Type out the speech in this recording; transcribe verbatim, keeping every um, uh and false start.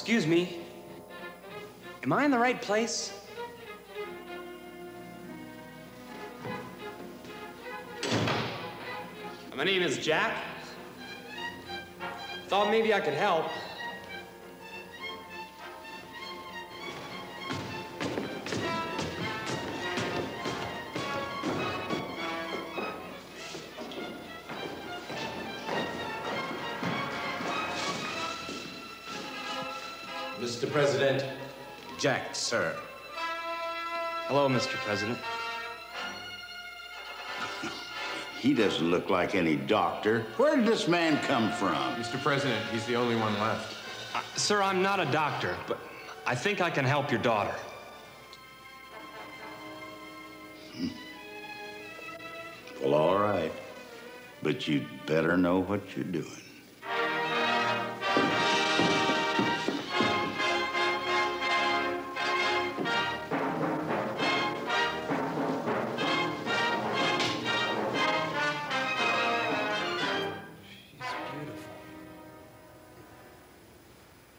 excuse me. Am I in the right place? My name is Jack. Thought maybe I could help. Mister President. Jack, sir. Hello, Mister President. He doesn't look like any doctor. Where did this man come from? Mister President, he's the only one left. Uh, sir, I'm not a doctor, but I think I can help your daughter. Hmm. Well, all right. But you'd better know what you're doing.